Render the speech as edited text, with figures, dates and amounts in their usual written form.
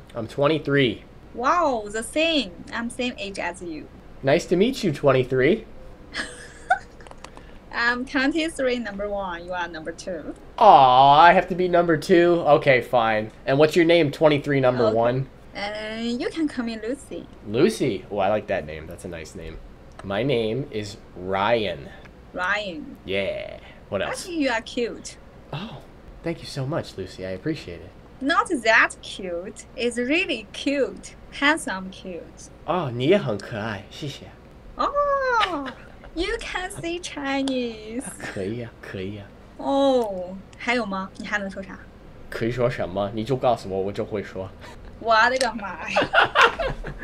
I'm 23. Wow, the same. I'm same age as you. Nice to meet you, 23. I'm 23, number one. You are number two. Aw, I have to be number 2? Okay, fine. And what's your name, 23 number Okay. 1? And you can call me Lucy. Lucy. Oh, I like that name. That's a nice name. My name is Ryan. Ryan. Yeah. What I else? think you are cute. Oh, thank you so much, Lucy. I appreciate it. Not that cute. It's really cute. Handsome cute. 哦，你也很可爱，谢谢。 Oh, you can say Chinese. 可以啊，可以啊。 哦，还有吗？你还能说啥？ 可以说什么？你就告诉我，我就会说。 我的个妈呀！